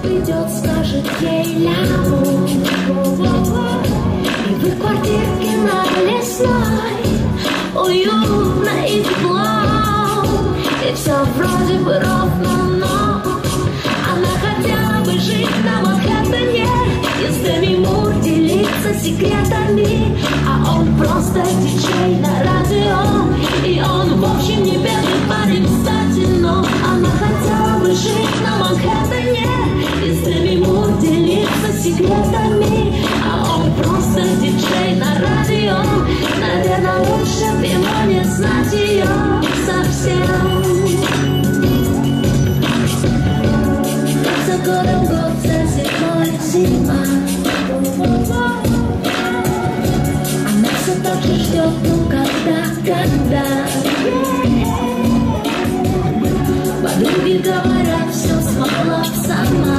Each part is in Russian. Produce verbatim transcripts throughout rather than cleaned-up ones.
придет, скажет ей ляву. И в их квартирке на Лесной уютно и тепло, и все вроде бы ровно, но она хотела бы жить на Манхэттене и с Деми Мур делиться секретами, а он просто диджей на радио. И он в общем не бедный парень, кстати, но она хотела бы жить на Манхэттене и с Деми Мур делиться секретами, а он просто диджей на радио. Наверное, лучше бы ему не знать ее совсем. Как за годом год, за зимой зима, она все так же ждет, ну когда, когда. Подруги говорят, все смогла б сама,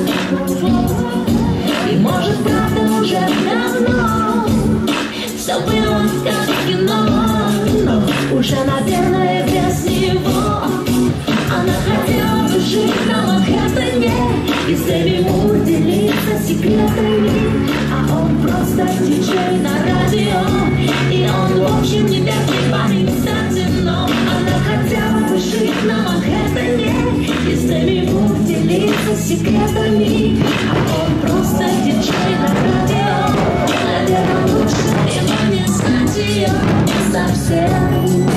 и может правда уже давно все было как в кино, но уже наверное без него. Она хотела бы жить на Манхэттене и с Деми Мур делиться секретами, а он просто диджей на радио. И он в общем не бедный парень, кстати, но она хотела бы жить на Манхэттене и с Деми Мур делиться секретами, а он просто диджей на радио. Наверное, лучше ему не знать ее совсем.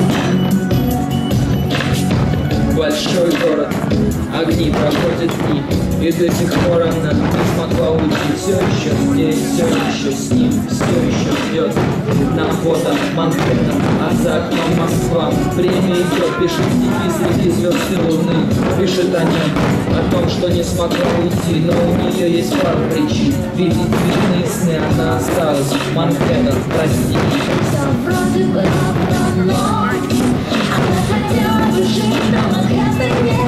Большой город, огни, проходят дни, и до сих пор она не смогла уйти. Все еще здесь, все еще с ним, все еще ждет. На фото Манхэттен, а за окном Москва. Время идет, пишет стихи среди звезд и луны. Пишет о нем, о том, что не смогла уйти, но у нее есть пару причин. Видеть видные сны, она осталась. Манхэттен, прости. Все вроде бы равно, она хотела бы жить на Манхэттене